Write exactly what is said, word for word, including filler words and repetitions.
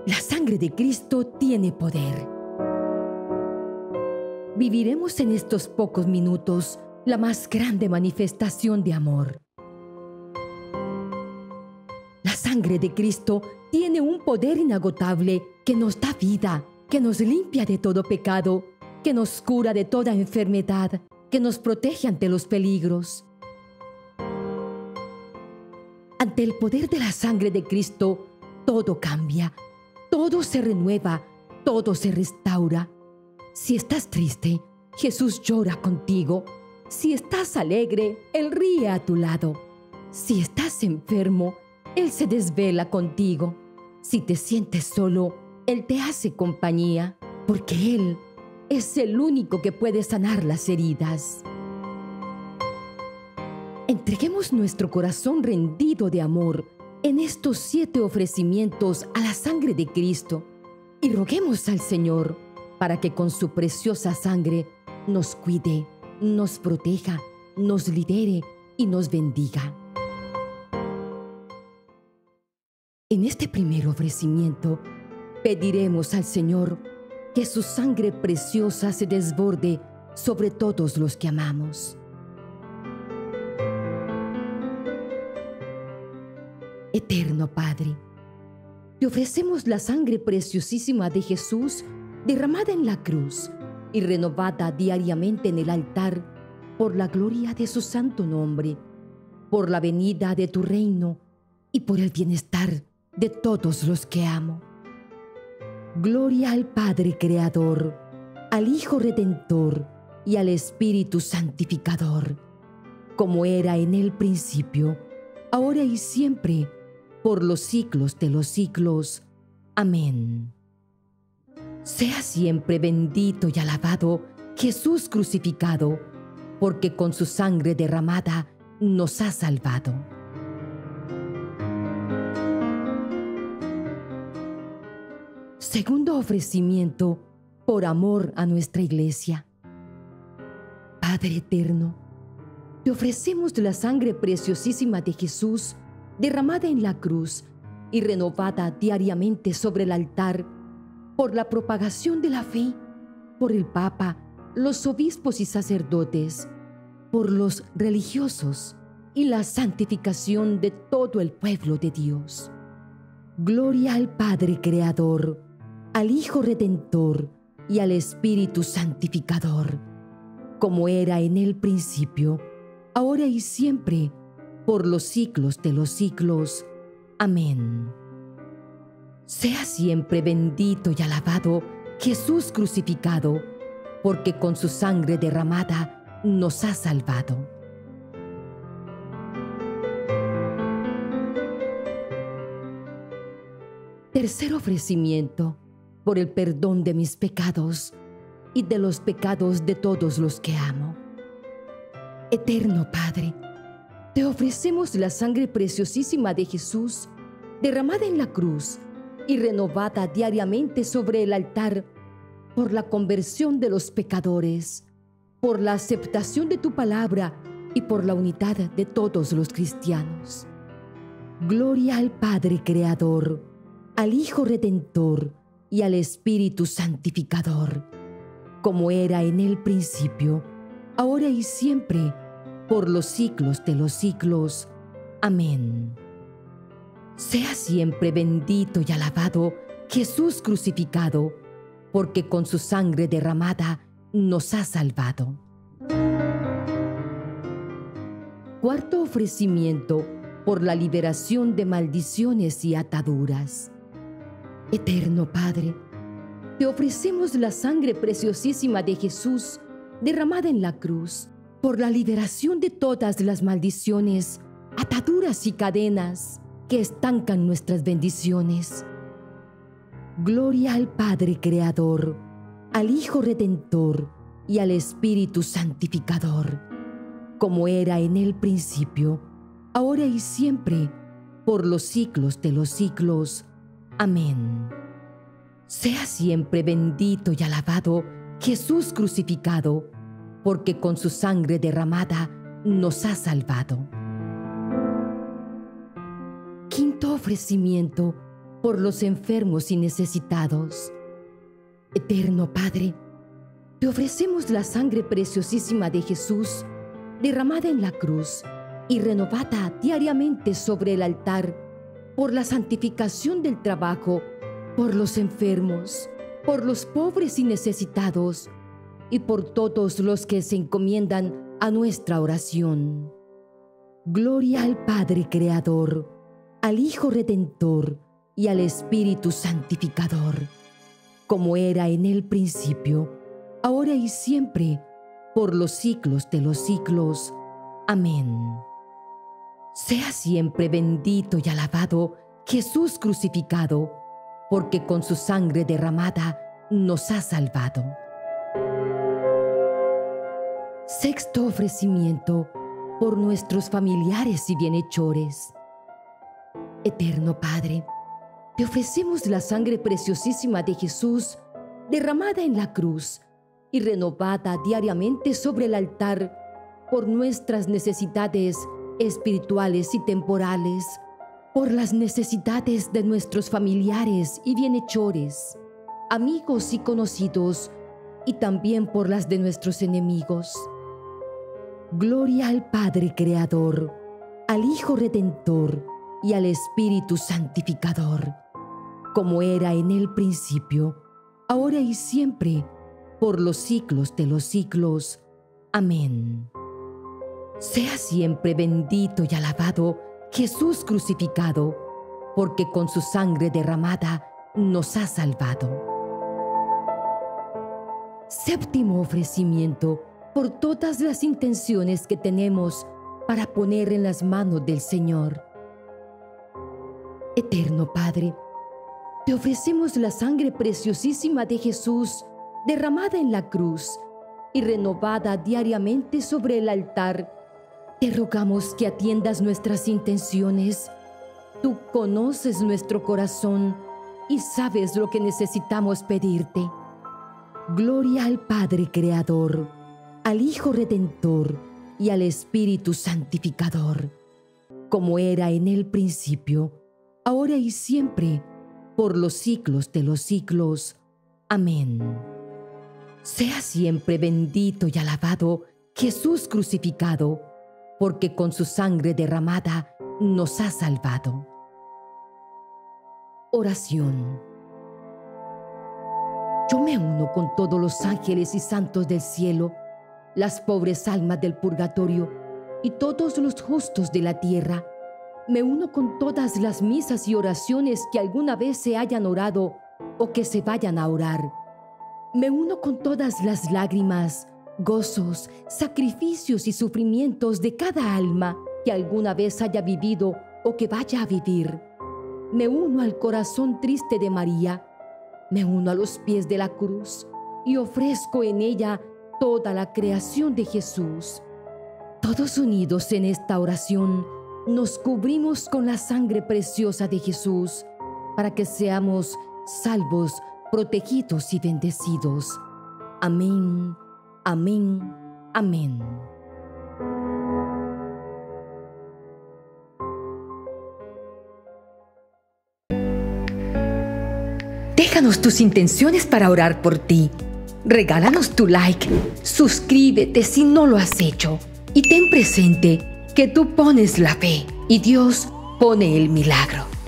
La sangre de Cristo tiene poder. Viviremos en estos pocos minutos la más grande manifestación de amor. La sangre de Cristo tiene un poder inagotable que nos da vida, que nos limpia de todo pecado, que nos cura de toda enfermedad, que nos protege ante los peligros. Ante el poder de la sangre de Cristo, todo cambia, todo se renueva, todo se restaura. Si estás triste, Jesús llora contigo. Si estás alegre, Él ríe a tu lado. Si estás enfermo, Él se desvela contigo. Si te sientes solo, Él te hace compañía, porque Él es el único que puede sanar las heridas. Entreguemos nuestro corazón rendido de amor en estos siete ofrecimientos a la sangre de Cristo y roguemos al Señor para que con su preciosa sangre nos cuide, nos proteja, nos lidere y nos bendiga. En este primer ofrecimiento pediremos al Señor que su sangre preciosa se desborde sobre todos los que amamos. Eterno Padre, te ofrecemos la sangre preciosísima de Jesús derramada en la cruz y renovada diariamente en el altar por la gloria de su santo nombre, por la venida de tu reino y por el bienestar de todos los que amo. Gloria al Padre Creador, al Hijo Redentor y al Espíritu Santificador, como era en el principio, ahora y siempre, por los siglos de los siglos. Amén. Sea siempre bendito y alabado Jesús crucificado, porque con su sangre derramada nos ha salvado. Segundo ofrecimiento, por amor a nuestra Iglesia. Padre eterno, te ofrecemos la sangre preciosísima de Jesús derramada en la cruz y renovada diariamente sobre el altar por la propagación de la fe, por el Papa, los obispos y sacerdotes, por los religiosos y la santificación de todo el pueblo de Dios. Gloria al Padre Creador, al Hijo Redentor y al Espíritu Santificador, como era en el principio, ahora y siempre, por los siglos de los siglos. Amén. Sea siempre bendito y alabado Jesús crucificado, porque con su sangre derramada nos ha salvado. Tercer ofrecimiento, por el perdón de mis pecados y de los pecados de todos los que amo. Eterno Padre, te ofrecemos la sangre preciosísima de Jesús, derramada en la cruz y renovada diariamente sobre el altar, por la conversión de los pecadores, por la aceptación de tu palabra y por la unidad de todos los cristianos. Gloria al Padre Creador, al Hijo Redentor y al Espíritu Santificador, como era en el principio, ahora y siempre, por los siglos de los siglos. Amén. Sea siempre bendito y alabado Jesús crucificado, porque con su sangre derramada nos ha salvado. Cuarto ofrecimiento, por la liberación de maldiciones y ataduras. Eterno Padre, te ofrecemos la sangre preciosísima de Jesús derramada en la cruz, por la liberación de todas las maldiciones, ataduras y cadenas que estancan nuestras bendiciones. Gloria al Padre Creador, al Hijo Redentor y al Espíritu Santificador, como era en el principio, ahora y siempre, por los siglos de los siglos. Amén. Sea siempre bendito y alabado Jesús crucificado, porque con su sangre derramada nos ha salvado. Quinto ofrecimiento, por los enfermos y necesitados. Eterno Padre, te ofrecemos la sangre preciosísima de Jesús, derramada en la cruz y renovada diariamente sobre el altar, por la santificación del trabajo, por los enfermos, por los pobres y necesitados, y por todos los que se encomiendan a nuestra oración. Gloria al Padre Creador, al Hijo Redentor y al Espíritu Santificador, como era en el principio, ahora y siempre, por los siglos de los siglos. Amén. Sea siempre bendito y alabado Jesús crucificado, porque con su sangre derramada nos ha salvado. Sexto ofrecimiento por nuestros familiares y bienhechores. Eterno Padre, te ofrecemos la sangre preciosísima de Jesús, derramada en la cruz y renovada diariamente sobre el altar, por nuestras necesidades espirituales y temporales, por las necesidades de nuestros familiares y bienhechores, amigos y conocidos, y también por las de nuestros enemigos. Gloria al Padre Creador, al Hijo Redentor y al Espíritu Santificador, como era en el principio, ahora y siempre, por los siglos de los siglos. Amén. Sea siempre bendito y alabado Jesús crucificado, porque con su sangre derramada nos ha salvado. Séptimo ofrecimiento por todas las intenciones que tenemos para poner en las manos del Señor. Eterno Padre, te ofrecemos la sangre preciosísima de Jesús, derramada en la cruz y renovada diariamente sobre el altar. Te rogamos que atiendas nuestras intenciones. Tú conoces nuestro corazón y sabes lo que necesitamos pedirte. Gloria al Padre Creador, al Hijo Redentor y al Espíritu Santificador, como era en el principio, ahora y siempre, por los siglos de los siglos. Amén. Sea siempre bendito y alabado Jesús crucificado, porque con su sangre derramada nos ha salvado. Oración. Yo me uno con todos los ángeles y santos del cielo, las pobres almas del purgatorio y todos los justos de la tierra. Me uno con todas las misas y oraciones que alguna vez se hayan orado o que se vayan a orar. Me uno con todas las lágrimas, gozos, sacrificios y sufrimientos de cada alma que alguna vez haya vivido o que vaya a vivir. Me uno al corazón triste de María. Me uno a los pies de la cruz y ofrezco en ella toda la creación de Jesús. Todos unidos en esta oración, nos cubrimos con la sangre preciosa de Jesús para que seamos salvos, protegidos y bendecidos. Amén, amén, amén. Déjanos tus intenciones para orar por ti. Regálanos tu like, suscríbete si no lo has hecho y ten presente que tú pones la fe y Dios pone el milagro.